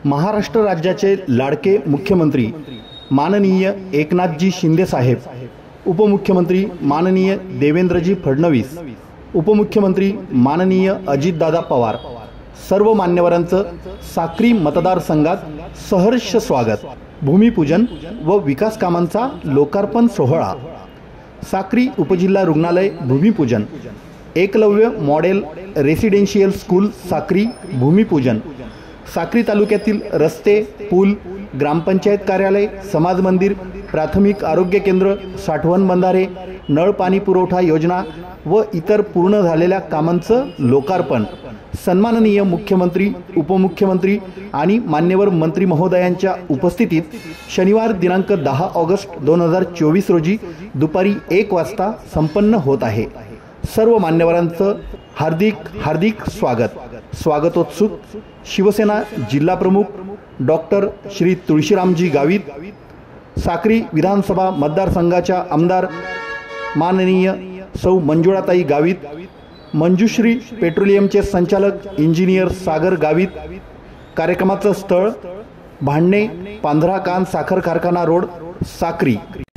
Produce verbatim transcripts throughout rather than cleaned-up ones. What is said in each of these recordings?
महाराष्ट्र राज्याचे लाडके मुख्यमंत्री माननीय एकनाथजी शिंदे साहेब, उपमुख्यमंत्री माननीय देवेंद्रजी फडणवीस, उपमुख्यमंत्री माननीय अजितदादा पवार, सर्व मान्यवरांचं साक्री मतदारसंघात सहर्ष स्वागत. भूमिपूजन व विकास कामांचा लोकार्पण सोहळा. साक्री उपजिल्हा रुग्णालय भूमिपूजन. Eklavya model residential school Sakri भूमिपूजन. साक्री तालुक्यातील रस्ते, पूल, ग्रामपंचायत कार्यालय, समाज मंदिर, प्राथमिक आरोग्य केंद्र, साठवण बंधारे, नळ पाणी पुरवठा योजना व इतर पूर्ण झालेल्या कामांचं लोकार्पण सन्माननीय मुख्यमंत्री, उपमुख्यमंत्री आणि मान्यवर मंत्री महोदयांच्या उपस्थितीत शनिवार दिनांक दहा ऑगस्ट दोन हजार चोवीस रोजी दुपारी एक वाजता संपन्न होत आहे. सर्व मान्यवरांचं हार्दिक हार्दिक स्वागत. स्वागतोत्सुक शिवसेना जिल्हा प्रमुख डॉक्टर श्री तुळशीरामजी गावित, साक्री विधानसभा मतदारसंघाच्या आमदार माननीय सौ मंजुळाताई गावित, मंजुश्री पेट्रोलियमचे संचालक इंजिनियर सागर गावित. कार्यक्रमाचं स्थळ भांडणे पांढरा कान साखर कारखाना रोड, साक्री.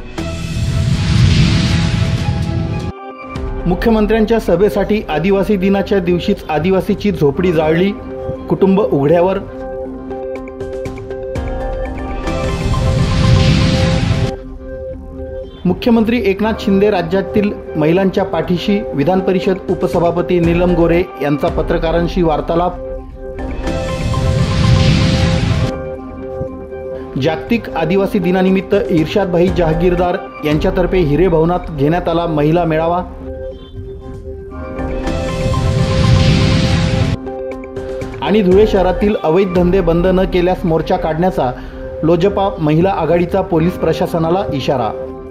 मुख्यमंत्र्यांच्या सभेसाठी आदिवासी दिनाच्या दिवशीच आदिवासीची झोपडी जाळली, कुटुंब उघड्यावर. मुख्यमंत्री एकनाथ शिंदे राज्यातील महिलांच्या पाठीशी. विधान परिषद उपसभापती नीलम गोरे यांचा पत्रकारांशी वार्तालाप. जागतिक आदिवासी दिनानिमित्त इर्शादभाई जहागीरदार यांच्यातर्फे हिरे भवनात घेण्यात आला महिला मेळावा. आणि धुळे शहरातील अवैध धंदे बंद न केल्यास मोर्चा काढण्याचा लोजपा महिला आघाडीचा पोलीस प्रशासनाला इशारा.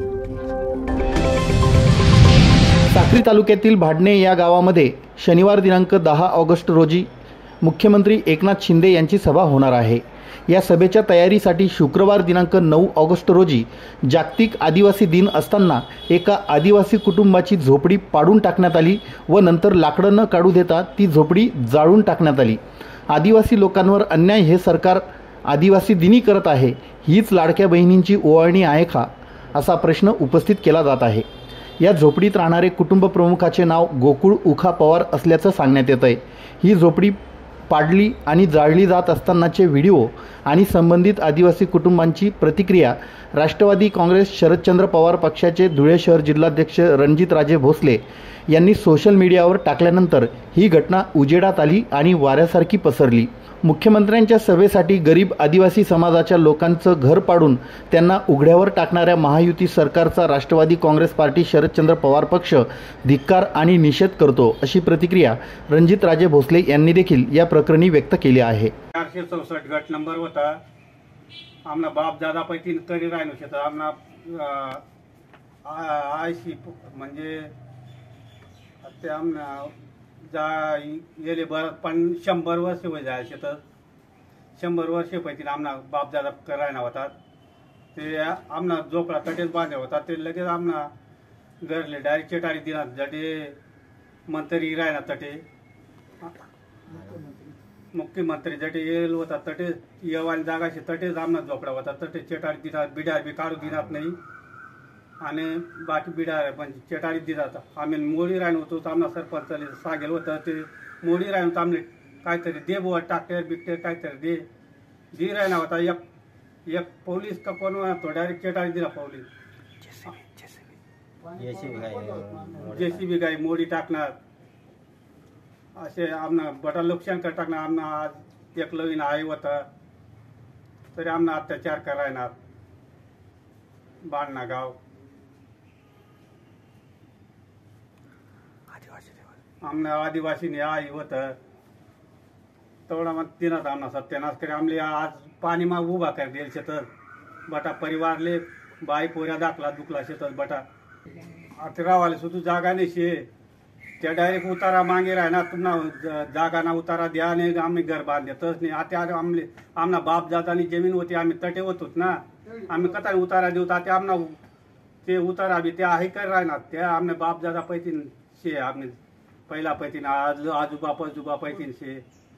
साक्री तालुक्यातील भाडणे या गावामध्ये शनिवार दिनांक दहा ऑगस्ट रोजी मुख्यमंत्री एकनाथ शिंदे यांची सभा होणार आहे. या सभेच्या तयारीसाठी शुक्रवार दिनांक नऊ ऑगस्ट रोजी जागतिक आदिवासी दिन असताना एका आदिवासी कुटुंबाची झोपडी पाडून टाकण्यात आली व नंतर लाकडं न काढू देता ती झोपडी जाळून टाकण्यात आली. आदिवासी लोकांवर अन्याय हे सरकार आदिवासी दिनी करत आहे. हीच लाडक्या बहिणींची ओवाळणी आहे का, असा प्रश्न उपस्थित केला जात आहे. या झोपडीत राहणारे कुटुंब प्रमुखाचे नाव गोकुळ उखा पवार असल्याचं सांगण्यात येत आहे. ही झोपडी पाडली आणि जाळली जात असतानाचे व्हिडिओ आणि संबंधित आदिवासी कुटुंबांची प्रतिक्रिया राष्ट्रवादी काँग्रेस शरदचंद्र पवार पक्षाचे धुळे शहर जिल्हाध्यक्ष रणजितराजे भोसले यांनी सोशल मीडियावर टाकल्यानंतर ही घटना उजेडात आली आणि वाऱ्यासारखी पसरली. मुख्यमंत्र्यांच्या सभेसाठी गरीब आदिवासी समाजाच्या लोकांचं घर पाडून त्यांना उघड्यावर टाकणाऱ्या महायुती सरकारचा राष्ट्रवादी काँग्रेस पार्टी शरदचंद्र पवार पक्ष धिक्कार आणि निषेध करतो, अशी प्रतिक्रिया रणजितराजे भोसले यांनी देखील या प्रकरणी व्यक्त केली आहे. चारशे चौसष्ट गट नंबर होता. आमना बाप दादा पैकी तरी राहिलो शेत आमना आयशी म्हणजे ते आमना जा गेले बर पण शंभर वर्ष वय जाय शेत शंभर वर्ष पैकी आमना बाप दादा करायना होता. ते आमना झोपडा तटेच बांधले होता. ते लगेच आमना घरले डायरेक्ट चेटारी दिनात जटे मंत्री रायना तटे मुख्यमंत्री जटे येल होता तटे येवानी जागाशी तटेच आमना झोपडा होता. तटे चेटारी दिनात बिडार बी काढू दिनात नाही आणि बाकी बिडार पण चेटारी दिनात. आम्ही मोडी राहून होतो तर आमना सरपंचाला सांगेल होतं ते मोडी राहून तर आमने काहीतरी दे बुवा टाकटेर बिकटेर काहीतरी दे दी राहणार होता. एक एक पोलीस का कोण तो डायरेक्ट चेटारी दिला. पोलीस जेसीबी गाई मोडी टाकणार असे आमना बटा नुकसान कर टाकणार. आमना आज एक लवीन आई होता तरी आमना अत्याचार करायणार. बाणना गाव आमना आदिवासी आई होतं तेवढा मग तिनात आमना सत्यानाश करे. आमले आज पाणी मा उभा कर देल शेतात बटा परिवारले बाई पोऱ्या दाखला दुखला शेतात बटा आता रावाले सुद्धा जागा नाही शे. त्या डायरेक्ट उतारा मागे राहणार पुन्हा जागा ना उतारा द्या नाही आम्ही घर बांधतच नाही. आता आमले आमना बाप जातानी जमीन होती आम्ही तटे होतोच ना. आम्ही कथा उतारा देऊ ते आमना ते उतारा बी ते आहे कर राहणार. त्या आमने बाप जादा पैतीन शे आम्ही पहिला पैतीन आज आजोबा पजोबा पैतीन शे.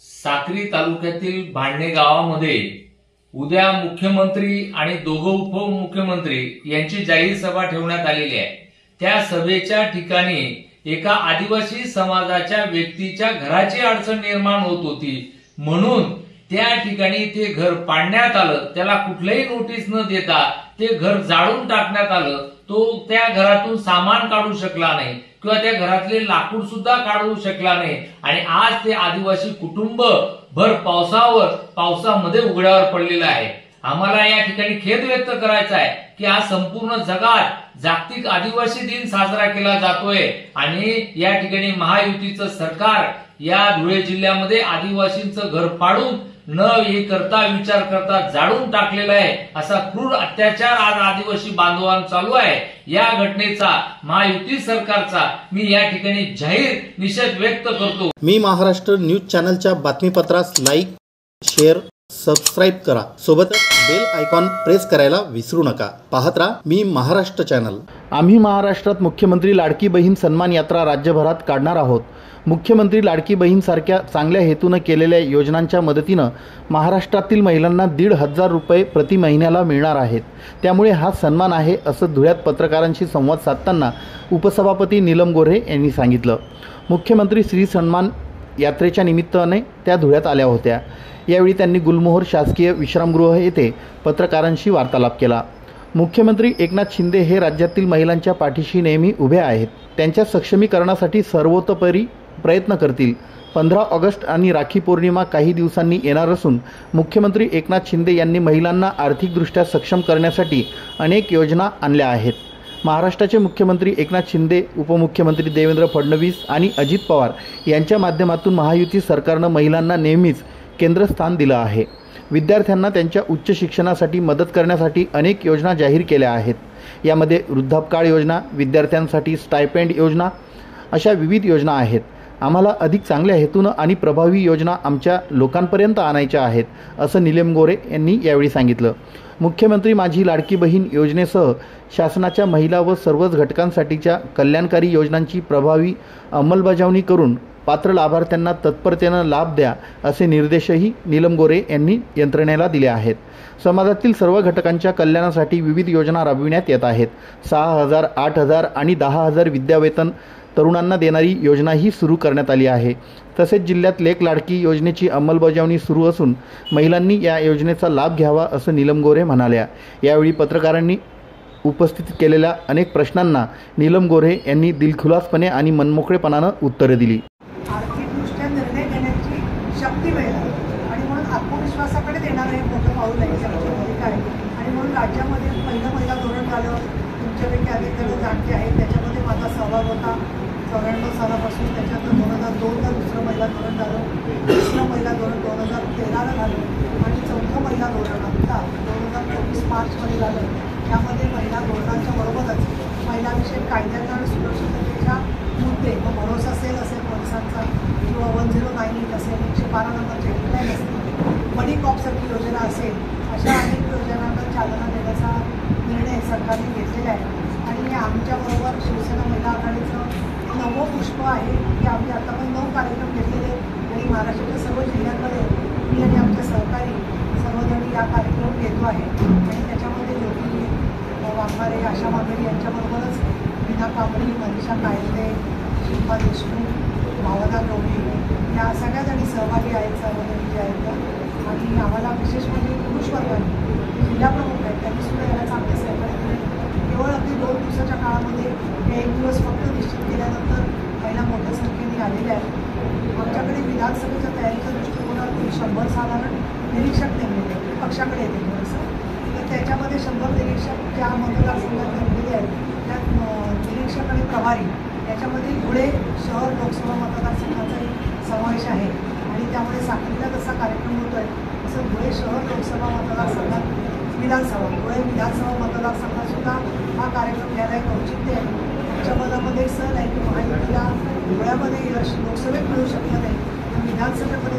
साक्री तालुक्यातील भांडणे गावामध्ये उद्या मुख्यमंत्री आणि दोघं उपमुख्यमंत्री यांची जाहीर सभा ठेवण्यात आलेली आहे। त्या सभेच्या ठिकाणी एका आदिवासी समाजाच्या व्यक्तीच्या घराची अडचण निर्माण होत होती, म्हणून त्या ठिकाणी ते घर पाडण्यात आलं। त्याला कुठलीही नोटीस न देता ते घर जाळून टाकण्यात आलं। तो त्या घरातून सामान काढू शकला नाही किंवा त्या घरातले लाकूड सुद्धा काढू शकला नाही आणि आज ते आदिवासी कुटुंब भर पावसावर पावसामध्ये उघड्यावर पडलेलं आहे। आम्हाला या ठिकाणी खेद व्यक्त करायचा आहे की आज संपूर्ण जगात जागतिक आदिवासी दिन साजरा केला जातोय आणि या ठिकाणी महायुतीचं सरकार या धुळे जिल्ह्यामध्ये आदिवासींचं घर पाडून न हे करता विचार करता जाळून टाकलेला आहे। असा क्रूर अत्याचार आज आदिवासी बांधवांवर चालू आहे। या घटनेचा महायुती सरकारचा मी या ठिकाणी जाहीर निषेध व्यक्त करतो। मी महाराष्ट्र न्यूज चॅनलच्या बातमीपत्रास लाईक, शेअर, सबस्क्राईब करा। सोबतच बेल आयकॉन प्रेस करायला विसरू नका। पाहत राहा मी महाराष्ट्र चॅनल। आम्ही महाराष्ट्रात मुख्यमंत्री लाडकी बहीण सन्मान यात्रा राज्यभरात काढणार आहोत। मुख्यमंत्री लाडकी बहीण सारख्या चांगल्या हेतूने केलेल्या योजनांच्या मदतीने महाराष्ट्रातील महिलांना दीड हजार रुपये प्रति महिन्याला मिळणार आहेत। त्यामुळे हा सन्मान आहे असं धुळ्यात पत्रकारांशी संवाद साधताना उपसभापती नीलम गोऱ्हे यांनी सांगितलं। मुख्यमंत्री श्री सन्मान यात्रेच्या निमित्ताने त्या धुळ्यात आल्या होत्या। यावेळी त्यांनी गुलमोहर शासकीय विश्रामगृह येथे पत्रकारांशी वार्तालाप केला। मुख्यमंत्री एकनाथ शिंदे हे राज्यातील महिलांच्या पाठीशी नेहमी उभे आहेत। त्यांच्या सक्षमीकरणासाठी सर्वतोपरी प्रयत्न करतील। पंधरा ऑगस्ट आणि राखी पौर्णिमा काही दिवसांनी येणार असून मुख्यमंत्री एकनाथ शिंदे यांनी महिलांना आर्थिकदृष्ट्या सक्षम करण्यासाठी अनेक योजना आणल्या आहेत। महाराष्ट्राचे मुख्यमंत्री एकनाथ शिंदे, उपमुख्यमंत्री देवेंद्र फडणवीस आणि अजित पवार यांच्या माध्यमातून महायुती सरकारनं महिलांना नेहमीच केंद्रस्थान दिलं आहे। विद्यार्थ्यांना त्यांच्या उच्च शिक्षणासाठी मदत करण्यासाठी अनेक योजना जाहीर केल्या आहेत। यामध्ये वृद्धापकाळ योजना, विद्यार्थ्यांसाठी स्टायपेंड योजना अशा विविध योजना आहेत। आम्हाला अधिक चांगल्या हेतूनं आणि प्रभावी योजना आमच्या लोकांपर्यंत आणायच्या आहेत असं नीलम गोरे यांनी यावेळी सांगितलं। मुख्यमंत्री माझी लाडकी बहीण योजनेसह शासनाच्या महिला व सर्वच घटकांसाठीच्या कल्याणकारी योजनांची प्रभावी अंमलबजावणी करून पात्र लाभार्थ्यांना तत्परतेने लाभ द्या असे निर्देशही नीलम गोरे यांनी यंत्रणेला दिले आहेत। समाजातील सर्व घटकांच्या कल्याणासाठी विविध योजना राबविण्यात येत आहेत। सहा हजार, आठ हजार आणि दहा हजार विद्यावेतन तरुणांना देणारी योजनाही सुरू करण्यात आली आहे। तसेच जिल्ह्यात लेक लाडकी योजनेची अंमलबजावणी सुरू असून महिलांनी या योजनेचा लाभ घ्यावा असं नीलम गोरे म्हणाल्या। यावेळी पत्रकारांनी उपस्थित केलेल्या अनेक प्रश्नांना नीलम गोरे यांनी दिलखुलासपणे आणि मनमोकळेपणाने उत्तरे दिली। आर्थिकदृष्ट्या निर्णय घेण्याची शक्ती मिळेल आणि म्हणून आत्मविश्वासाकडे देणारं हे मोठं पाऊल आहे त्याच्यामध्ये काय आणि म्हणून राज्यामध्ये पहिलं महिला धोरण झालं, तुमच्यापैकी अनेक जण जाणते आहेत, त्याच्यामध्ये माझा सहभाग होता चौऱ्याण्णव सालापासून। त्याच्यानंतर दोन हजार दोनला दुसरं महिला धोरण झालं, तिसरं महिला धोरण दोन हजार तेराला झालं आणि चौथं महिला धोरण आत्ता दोन हजार चोवीस मार्चमध्ये झालं। त्यामध्ये महिला धोरणाच्या बरोबरच महिलाविषयक कायद्याचा आणि सुरक्षिततेच्या मुद्दे व भरोसा सेल असेल पोलिसांचा किंवा वन झिरो नाईन एट असेल, एकशे बारा नंबरची हेल्पलाईन असेल, मनी कॉपसारखी योजना असेल, अशा अनेक योजनांना चालना देण्याचा निर्णय सरकारने घेतलेला आहे। आणि आमच्याबरोबर शिवसेना महिला आघाडीचं नवं पुष्प आहे की आम्ही आतापर्यंत नऊ कार्यक्रम घेतलेले आणि महाराष्ट्राच्या सर्व जिल्ह्यांमध्ये मी आणि आमच्या सहकारी सर्वजणी या कार्यक्रम घेतो आहे आणि त्याच्यामध्ये ज्योती वाघमारे, आशा मागणी यांच्याबरोबरच मीना कांबळी, मनीषा कायदे, शिल्पा देशमुख, भावना गवळी या सगळ्या जणी सहभागी आहेत, सर्वजणी जे आहेत। आणि आम्हाला विशेष म्हणजे पुरुष वर्गाने जिल्हाप्रमुख आहेत त्यांनी सुद्धा याला चांगले सहकार्य केले। केवळ अगदी दोन दिवसाच्या काळामध्ये हे एक दिवस फक्त निश्चित केल्यानंतर महिला मोठ्या संख्येने आलेल्या आहेत। आमच्याकडे विधानसभेच्या तयारीच्या दृष्टिकोनातून शंभर साधारण निरीक्षक नेमलेले पक्षाकडे येते थोडंसं, तर त्याच्यामध्ये शंभर निरीक्षक ज्या मतदारसंघात नेमलेले आहेत त्यात निरीक्षक आणि प्रभारी याच्यामध्ये धुळे शहर लोकसभा मतदारसंघाचाही समावेश आहे आणि त्यामुळे साखरीला जसा कार्यक्रम होतो आहे तसं धुळे शहर लोकसभा मतदारसंघात विधानसभा धुळे विधानसभा मतदारसंघातसुद्धा हा कार्यक्रम घ्यायला एक औचित्य आहे। आमच्या मनामध्ये सल आहे की महायुतीला धुळ्यामध्ये यश लोकसभेत मिळू शकलं नाही तर विधानसभेमध्ये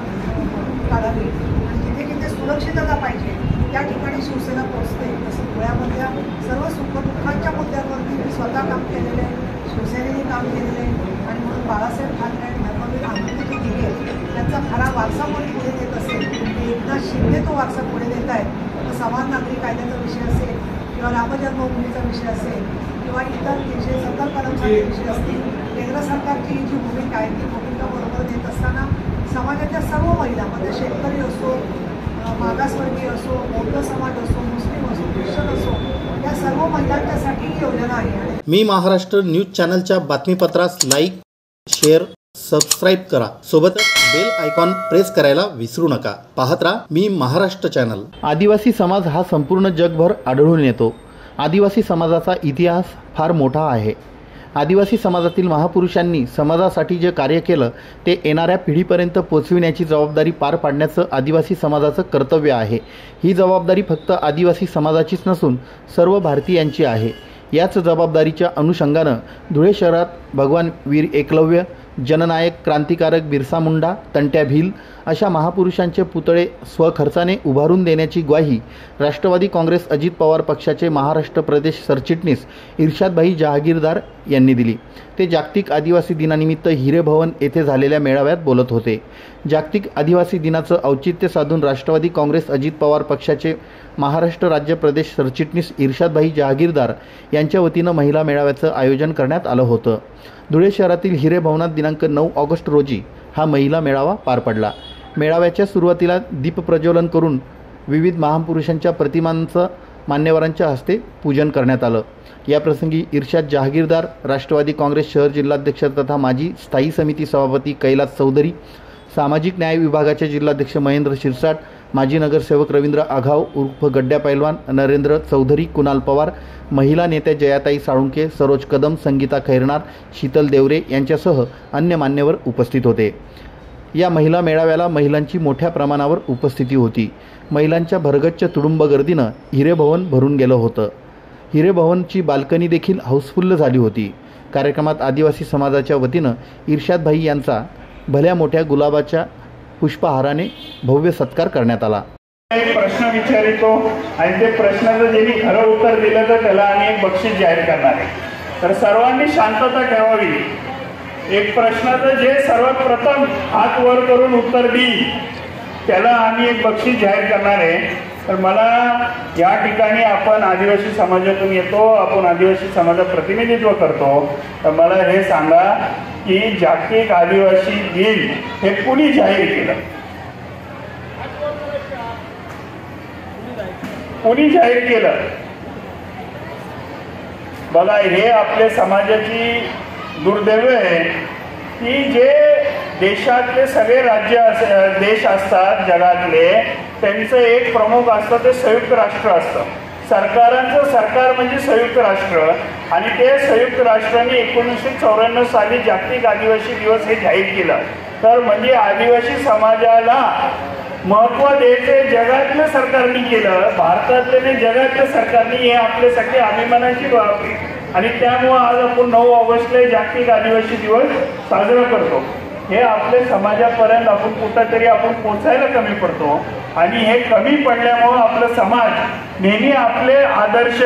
निवड काढावी आणि जिथे जिथे सुरक्षितता पाहिजे त्या ठिकाणी शिवसेना पोहोचते। तसं धुळ्यामधल्या सर्व सुखदुःखांच्या मुद्द्यांवरती मी स्वतः काम केलेलं आहे, शिवसेनेने काम केलेलं आहे आणि म्हणून बाळासाहेब ठाकरे आणि धर्मवीर आनंदजी नाही आहे, त्यांचा खरा वारसा कोणी पुढे देत असेल, एकनाथ शिंदे तो वारसा पुढे देत आहेत, तर समान नागरी कायद्याचा विषय असेल किंवा रामजन्मभूमीचा विषय असेल किंवा इतर विषय संकल्पनांचे विषय असतील, केंद्र सरकारची जी भूमिका आहे ती भूमिका बरोबर देत असताना समाजाच्या सर्व महिला, म्हणजे शेतकरी असो, मागासवर्गीय असो, बौद्ध समाज असो, मुस्लिम असो, ख्रिश्चन असो, या सर्व महिलांच्यासाठी ही योजना आहे. मी महाराष्ट्र न्यूज चॅनलच्या बातमीपत्रास लाईक, शेअर, सबस्क्राईब करा. सोबतच बेल आयकॉन प्रेस करायला विसरू नका. पाहत राहा मी महाराष्ट्र चॅनल. आदिवासी समाज हा संपूर्ण जगभर आढळून येतो. आदिवासी समाजाचा इतिहास फार मोठा आहे. आदिवासी समाजातील महापुरुषांनी समाजासाठी जे कार्य केलं ते येणाऱ्या पिढीपर्यंत पोचविण्याची जबाबदारी पार पाडण्याचं आदिवासी समाजाचं कर्तव्य आहे. ही जबाबदारी फक्त आदिवासी समाजाचीच नसून सर्व भारतीयांची आहे. याच जबाबदारीच्या अनुषंगानं धुळे शहरात भगवान वीर एकलव्य, जननायक क्रांतिकारक बिरसा मुंडा, तंट्या भील अशा महापुरुषांचे पुतळे स्वखर्चाने उभारून देण्याची ग्वाही राष्ट्रवादी काँग्रेस अजित पवार पक्षाचे महाराष्ट्र प्रदेश सरचिटणीस इर्शादभाई जहागीरदार यांनी दिली. ते जागतिक आदिवासी दिनानिमित्त हिरे भवन येथे झालेल्या मेळाव्यात बोलत होते. जागतिक आदिवासी दिनाचं औचित्य साधून राष्ट्रवादी काँग्रेस अजित पवार पक्षाचे महाराष्ट्र राज्य प्रदेश सरचिटणीस इर्शादभाई जहागीरदार यांच्या वतीनं महिला मेळाव्याचं आयोजन करण्यात आलं होतं. धुळे शहरातील हिरे भवनात दिनांक नऊ ऑगस्ट रोजी हा महिला मेळावा पार पडला. मेळाव्याच्या सुरुवातीला दीपप्रज्वलन करून विविध महापुरुषांच्या प्रतिमांचं मान्यवरांच्या हस्ते पूजन करण्यात आलं. याप्रसंगी इर्शाद जहागीरदार, राष्ट्रवादी काँग्रेस शहर जिल्हाध्यक्ष तथा माजी स्थायी समिती सभापती कैलास चौधरी, सामाजिक न्याय विभागाचे जिल्हाध्यक्ष महेंद्र शिरसाट, माजी नगरसेवक रवींद्र आघाव उर्फ गड्ड्या पैलवान, नरेंद्र चौधरी, कुणाल पवार, महिला नेत्या जयाताई साळुंके, सरोज कदम, संगीता खैरनार, शीतल देवरे यांच्यासह अन्य मान्यवर उपस्थित होते. या महिला मेळाव्याला महिलांची मोठ्या प्रमाणावर उपस्थिती होती. महिलांच्या भरगच्च तुडुंब गर्दीनं हिरेभवन भरून गेलं होतं. हिरेभवनची बाल्कनी देखील हाऊसफुल्ल झाली होती. कार्यक्रमात आदिवासी समाजाच्या वतीनं इर्शादभाई यांचा भल्या मोठ्या गुलाबाच्या पुष्पहाराने भव्य सत्कार करण्यात आला. एक प्रश्न विचारितो आणि ते प्रश्नाचं ज्यांनी खरं उत्तर दिलं तर त्याला आम्ही एक बक्षीस जाहीर करणार आहे. तर सर्वांनी शांतता ठेवावी. एक प्रश्नाचं जे सर्वात प्रथम हात वर करून उत्तर देईल त्याला आम्ही एक बक्षीस जाहीर करणार आहे. तर मला या ठिकाणी आपण आदिवासी समाजातून येतो, आपण आदिवासी समाजाचं प्रतिनिधित्व करतो, तर मला हे सांगा की जागतिक आदिवासी दिन हे कुणी जाहीर केलं? कुणी जाहीर केलं? बघा, हे आपल्या समाजाची दुर्दैव आहे की जे देशातले सगळे राज्य देश असतात जगातले, त्यांचं एक प्रमुख असतं ते संयुक्त राष्ट्र असतं. सरकारांचं सरकार म्हणजे संयुक्त राष्ट्र, आणि ते संयुक्त राष्ट्राने एकोणीसशे चौऱ्याण्णव साली जागतिक आदिवासी दिवस हे जाहीर केलं. तर म्हणजे आदिवासी समाजाला महत्त्व द्यायचे जगातल्या सरकारने केलं, भारतातले नाही जगातल्या सरकारने. हे आपल्यासाठी अभिमानाची बाब आहे आणि त्यामुळं आज आपण नऊ ऑगस्टला जागतिक आदिवासी दिवस साजरा करतो. हे आपल्या समाजापर्यंत आपण कुठंतरी आपण पोचायला कमी पडतो, आणि हे कमी पडल्यामुळं आपला समाज नेहमी आपले आदर्श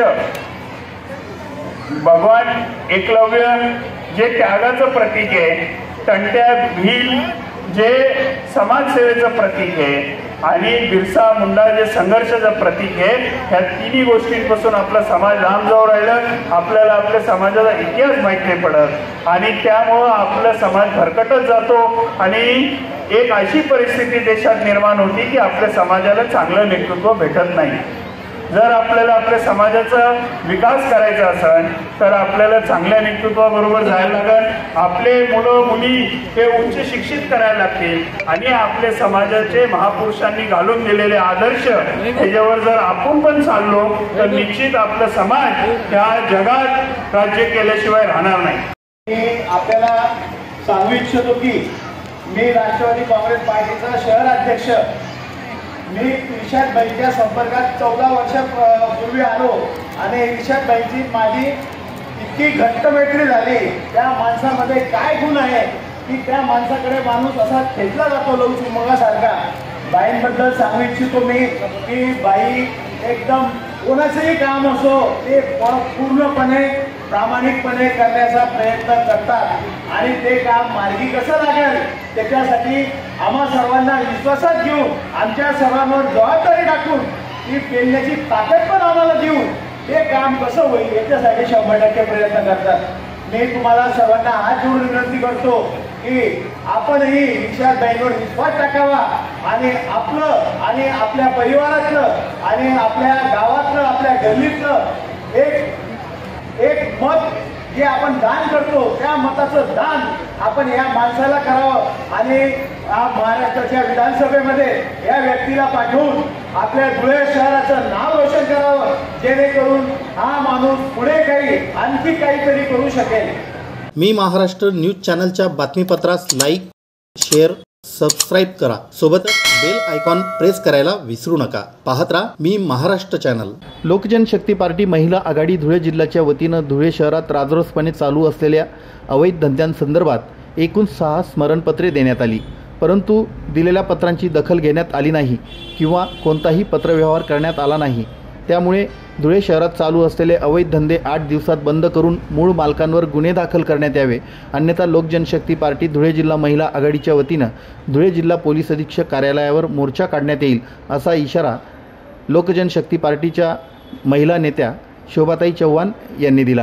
भगवान एकलव्य जे त्यागाचं प्रतीक आहे, तंट्या भील जे समाजसेवेचं प्रतीक आहे, आणि बिरसा मुंडा जे संघर्षाचं प्रतीक आहे, ह्या तिन्ही गोष्टींपासून आपला समाज लांब जाऊ राहिलं. आपल्याला आपल्या समाजाचा इतिहास माहीत नाही पडत, आणि त्यामुळं आपला समाज भरकटत जातो, आणि एक अशी परिस्थिती देशात निर्माण होती की आपल्या समाजाला चांगलं नेतृत्व भेटत नाही. जर आपल्याला आपल्या समाजाचा विकास करायचा असेल तर आपल्याला चांगल्या नेतृत्वाबरोबर जायला लागेल. आपले मुलं मुली हे उच्च शिक्षित करायला लागतील, आणि आपल्या समाजाचे महापुरुषांनी घालून दिलेले आदर्श ह्याच्यावर जर आपण पण चाललो तर निश्चित आपला समाज या जगात राज्य केल्याशिवाय राहणार नाही. मी आपल्याला सांगू इच्छितो की मी राष्ट्रवादी काँग्रेस पार्टीचा शहर अध्यक्ष, मी इर्शादभाईच्या संपर्कात चौदा वर्षापूर्वी आलो, आणि इर्शादभाईची माझी इतकी घट्ट मैत्री झाली. त्या माणसामध्ये काय गुण आहे की त्या माणसाकडे माणूस असा खेचला जातो लवचुमगासारखा. बाईंबद्दल सांगू इच्छितो मी की बाई एकदम कोणाचंही काम असो ते पूर्णपणे प्रामाणिकपणे करण्याचा प्रयत्न करतात आणि ते काम मार्गी कसं लागेल त्याच्यासाठी आम्हा सर्वांना विश्वासात घेऊन आमच्या सर्वांवर जबाबदारी टाकून ती पेलण्याची ताकद पण आम्हाला देऊन ते काम कसं होईल याच्यासाठी शंभर टक्के प्रयत्न करतात। मी तुम्हाला सर्वांना हात जोडून विनंती करतो की आपणही निशादबाईंवर विश्वास टाकावा आणि आपलं आणि आपल्या परिवारातलं आणि आपल्या गावातलं आपल्या गल्लीतलं एक एक मत जे आपण दान करतो त्या मताचं दान आपण या माणसाला करावं आणि महाराष्ट्राच्या विधानसभेमध्ये या व्यक्तीला पाठवून आपल्या धुळे शहराचं नाव रोशन करावं जेणेकरून हा माणूस पुढे काही आणखी काहीतरी करू शकेल। मी महाराष्ट्र न्यूज चॅनलच्या बातमीपत्रास लाईक, शेअर, सबस्क्राईब करा। सोबतच बेल आयकॉन प्रेस करायला विसरू नका। पाहत राहा मी महाराष्ट्र चॅनल। लोकजनशक्ती पार्टी महिला आघाडी धुळे जिल्ह्याच्या वतीनं धुळे शहरात राजरोसपणे चालू असलेल्या अवैध धंद्यांसंदर्भात एकूण सहा स्मरणपत्रे देण्यात आली, परंतु दिलेल्या पत्रांची दखल घेण्यात आली नाही किंवा कोणताही पत्रव्यवहार करण्यात आला नाही। त्यामुळे धुळे शहरात चालू असलेले अवैध धंदे आठ दिवसात बंद करून मूळ मालकांवर गुन्हे दाखल करण्यात यावे, अन्यथा लोकजनशक्ती पार्टी धुळे जिल्हा महिला आघाडीच्या वतीनं धुळे जिल्हा पोलीस अधीक्षक कार्यालयावर मोर्चा काढण्यात येईल असा इशारा लोकजनशक्ती पार्टीच्या महिला नेत्या शोभाताई चव्हाण यांनी दिला।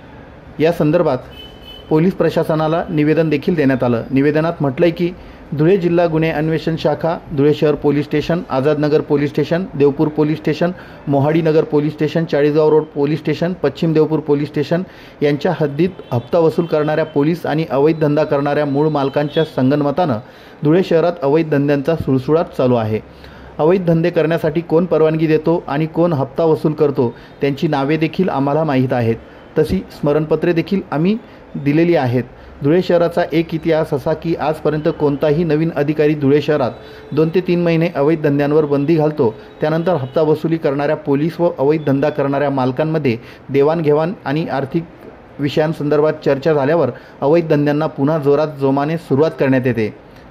या संदर्भात पोलीस प्रशासनाला निवेदन देखील देण्यात आलं। निवेदनात म्हटलंय की धुळे जिल्हा गुन्हे अन्वेषण शाखा, धुळे शहर police station, Azadnagar police station, Deopur police station, Mohadi Nagar police station, Chalisgaon road police station, पश्चिम देवपूर पोलीस स्टेशन यांच्या हद्दीत हप्ता वसूल करणाऱ्या पोलीस आणि अवैध धंदा करणाऱ्या मूळ मालकांच्या संगनमतानं धुळे शहरात अवैध धंद्यांचा सुळसुळाट चालू आहे। अवैध धंदे करण्यासाठी कोण परवानगी देतो आणि कोण हप्ता वसूल करतो त्यांची नावे देखील आम्हाला माहीत आहेत, तशी स्मरणपत्रे देखील आम्ही दिलेली आहेत। धुळे शहराचा एक इतिहास असा की आजपर्यंत कोणताही नवीन अधिकारी धुळे शहरात दोन ते तीन महिने अवैध धंद्यांवर बंदी घालतो, त्यानंतर हप्ता वसुली करणाऱ्या पोलीस व अवैध धंदा करणाऱ्या मालकांमध्ये देवाणघेवाण आणि आर्थिक विषयांसंदर्भात चर्चा झाल्यावर अवैध धंद्यांना पुन्हा जोरात जोमाने सुरुवात करण्यात येते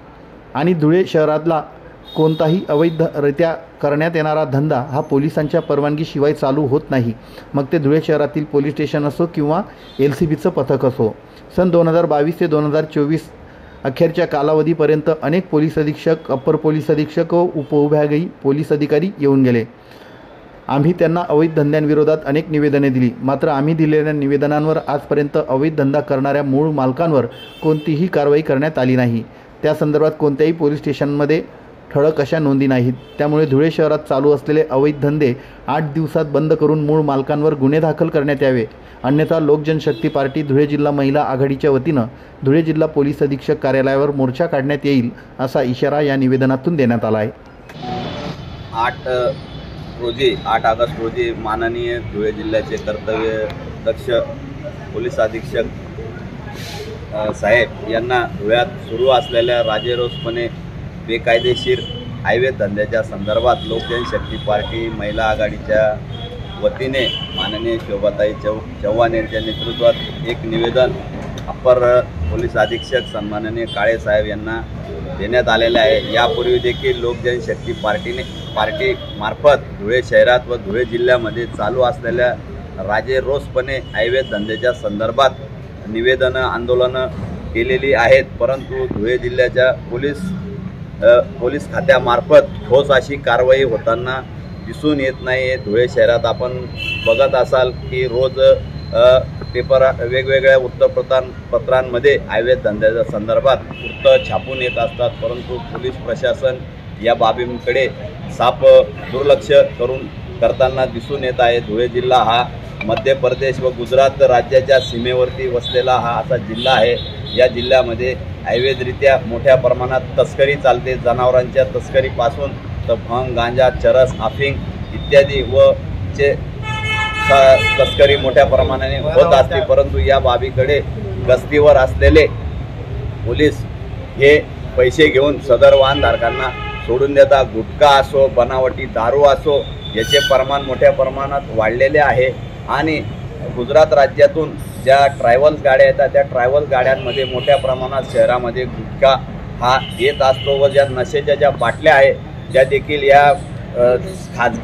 आणि धुळे शहरातला कोणताही अवैधरित्या करण्यात येणारा धंदा हा पोलिसांच्या परवानगीशिवाय चालू होत नाही, मग ते धुळे शहरातील पोलीस स्टेशन असो किंवा एल सी बीचं पथक असो। सन दोन हजार बावीस ते दोन हजार चोवीस अखेरच्या कालावधीपर्यंत अनेक पोलीस अधीक्षक, अप्पर पोलीस अधीक्षक व उपविभागीय पोलीस अधिकारी येऊन गेले। आम्ही त्यांना अवैध धंद्यांविरोधात अनेक निवेदने दिली, मात्र आम्ही दिलेल्या निवेदनांवर आजपर्यंत अवैध धंदा करणाऱ्या मूळ मालकांवर कोणतीही कारवाई करण्यात आली नाही। त्या संदर्भात कोणत्याही पोलीस स्टेशनमध्ये ठळक अशा नोंदी नाहीत। त्यामुळे धुळे शहरात चालू असलेले अवैध धंदे आठ दिवसात बंद करून मूळ मालकांवर गुन्हे दाखल करण्यात यावे, अन्यथा लोकजनशक्ती पार्टी धुळे जिल्हा महिला आघाडीच्या वतीनं धुळे जिल्हा पोलीस अधीक्षक कार्यालयावर मोर्चा काढण्यात येईल असा इशारा या निवेदनातून देण्यात आला आहे। आठ रोजी आठ ऑगस्ट रोजी माननीय धुळे जिल्ह्याचे कर्तव्य दक्ष पोलीस अधीक्षक साहेब यांना धुळ्यात सुरू असलेल्या राजेरोसपणे बेकायदेशीर हायवे धंद्याच्या संदर्भात लोकजनशक्ती पार्टी महिला आघाडीच्या वतीने माननीय शोभाताई चौ चव्हाण यांच्या नेतृत्वात एक निवेदन अप्पर पोलीस अधीक्षक सन्माननीय काळे साहेब यांना देण्यात आलेले आहे। यापूर्वी देखील लोकजनशक्ती पार्टीने पार्टी मार्फत धुळे शहरात व धुळे जिल्ह्यामध्ये चालू असलेल्या राजेरोसपणे हायवे धंद्याच्या संदर्भात निवेदनं आंदोलनं केलेली आहेत, परंतु धुळे जिल्ह्याच्या पोलीस पोलीस खात्यामार्फत ठोस अशी कारवाई होताना दिसून येत नाही। धुळे शहरात आपण बघत असाल की रोज पेपर वेगवेगळ्या वृत्तपत्रां पत्रांमध्ये हायवे धंद्याच्या संदर्भात वृत्त छापून येत असतात, परंतु पोलीस प्रशासन या बाबींकडे साफ दुर्लक्ष करून करताना दिसून येत आहे। धुळे जिल्हा हा मध्य प्रदेश व गुजरात राज्याच्या सीमेवरती वसलेला हा असा जिल्हा आहे। या जिल्ह्यामध्ये अवैधरित्या मोठ्या प्रमाणात तस्करी चालते। जनावरांच्या तस्करीपासून तर भंग, गांजा, चरस, अफिंग इत्यादी व चे तस्करी मोठ्या प्रमाणाने होत असते, परंतु या बाबीकडे गस्तीवर असलेले पोलीस हे पैसे घेऊन सदर वाहनधारकांना सोडून देतात। गुटखा असो, बनावटी दारू असो याचे प्रमाण मोठ्या प्रमाणात वाढलेले आहे आणि गुजरात राज्यातून ज्या ट्रॅव्हल्स गाड्या येतात त्या ट्रॅव्हल्स गाड्यांमध्ये मोठ्या प्रमाणात शहरामध्ये गुटखा हा येत असतो व ज्या नशेच्या ज्या बाटल्या आहेत त्या देखील या खाजगी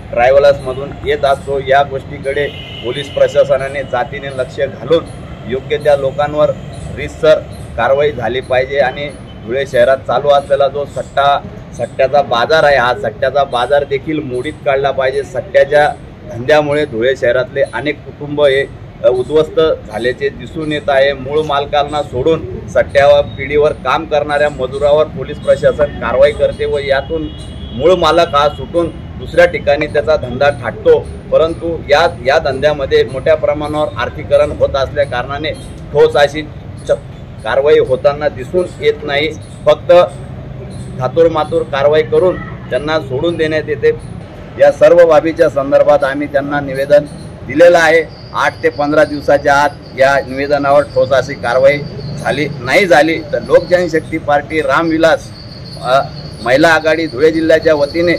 ट्रॅव्हलर्समधून येत असतो। या गोष्टीकडे पोलीस प्रशासनाने जातीने लक्ष घालून योग्य त्या लोकांवर रीतसर कारवाई झाली पाहिजे आणि धुळे शहरात चालू असलेला जो सट्टा सट्ट्याचा बाजार आहे, हा सट्ट्याचा बाजार देखील मोडीत काढला पाहिजे। सट्ट्याच्या धंद्यामुळे धुळे शहरातले अनेक कुटुंब हे उद्ध्वस्त झाल्याचे दिसून येत आहे। मूळ मालकांना सोडून सट्ट्यावर पिढीवर काम करणाऱ्या मजुरावर पोलीस प्रशासन कारवाई करते व यातून मूळ मालक हा सुटून दुसऱ्या ठिकाणी त्याचा धंदा थाटतो। परंतु या या धंद्यामध्ये मोठ्या प्रमाणावर आर्थिकरण होत असल्या कारणाने ठोस अशी कारवाई होताना दिसून येत नाही। फक्त धातूर मातूर कारवाई करून त्यांना सोडून देण्यात येते। या सर्व बाबीच्या संदर्भात आम्ही त्यांना निवेदन दिलेलं आहे। आठ ते पंधरा दिवसाच्या आत या निवेदनावर ठोस अशी कारवाई झाली नाही झाली तर लोक जनशक्ती पार्टी रामविलास महिला आघाडी धुळे जिल्ह्याच्या वतीने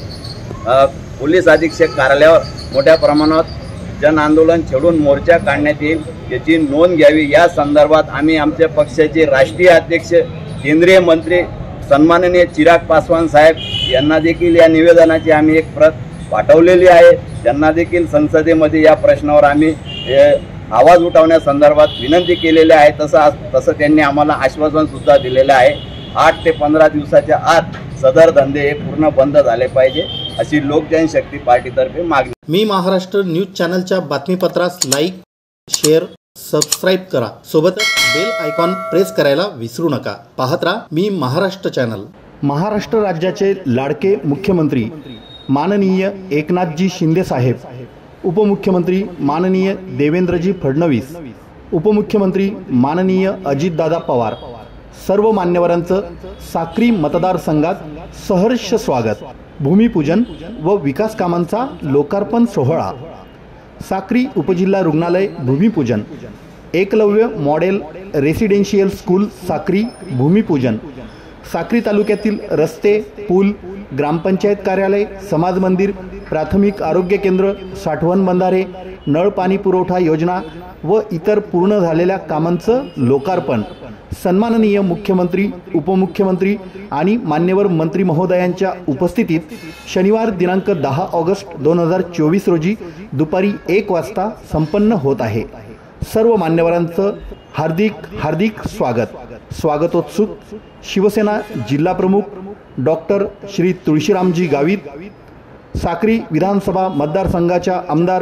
पोलीस अधीक्षक कार्यालयावर मोठ्या प्रमाणात जन आंदोलन छेडून मोर्चा काढण्यात येईल, याची नोंद घ्यावी। या संदर्भात आम्ही आमच्या पक्षाचे राष्ट्रीय अध्यक्ष केंद्रीय मंत्री सन्माननीय चिराग पासवान साहेब यांना देखील या निवेदनाची आम्ही एक प्रत पाठवलेली आहे। त्यांना देखील संसदेमध्ये या प्रश्नावर आम्ही आवाज उठवण्यासंदर्भात विनंती केलेली आहे। तसं तसं त्यांनी आम्हाला आश्वासन सुद्धा दिलेलं आहे। आठ ते पंधरा दिवसाच्या आत सदर धंदे हे पूर्ण बंद झाले पाहिजे अशी लोक जनशक्ती पार्टीतर्फे मागणी। मी महाराष्ट्र न्यूज चॅनलच्या बातमीपत्रास लाईक, शेअर, सबस्क्राईब करा। सोबतच बेल आयकॉन प्रेस करायला विसरू नका। पाहत राहा मी महाराष्ट्र चॅनल। महाराष्ट्र राज्याचे लाडके मुख्यमंत्री माननीय एकनाथजी शिंदे साहेब, उपमुख्यमंत्री माननीय देवेंद्रजी फडणवीस, उपमुख्यमंत्री माननीय अजितदादा पवार, सर्व मान्यवरांचं साक्री मतदारसंघात सहर्ष स्वागत। भूमिपूजन व विकास कामांचा लोकार्पण सोहळा। साक्री उपजिल्हा रुग्णालय भूमिपूजन, Eklavya model residential school Sakri भूमिपूजन, साक्री तालुक्यातील रस्ते, पूल, ग्रामपंचायत कार्यालय, समाज मंदिर, प्राथमिक आरोग्य केंद्र, साठवण बंधारे, नळ पाणी पुरवठा योजना व इतर पूर्ण झालेल्या कामांचं लोकार्पण सन्माननीय मुख्यमंत्री, उपमुख्यमंत्री आणि मान्यवर मंत्री महोदयांच्या उपस्थितीत शनिवार दिनांक दहा ऑगस्ट दोन हजार चोवीस रोजी दुपारी एक वाजता संपन्न होत आहे। सर्व मान्यवरांचं हार्दिक हार्दिक स्वागत। स्वागतोत्सुक शिवसेना जिल्हा प्रमुख डॉक्टर श्री तुळशीरामजी गावित, साक्री विधानसभा मतदारसंघाच्या आमदार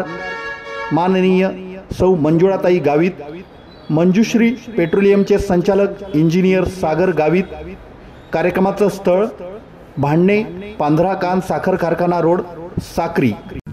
माननीय सौ मंजुळाताई गावित, मंजुश्री पेट्रोलियमचे संचालक इंजिनियर सागर गावित। कार्यक्रमाचं स्थळ भांडणे पांढरा कान साखर कारखाना रोड साक्री।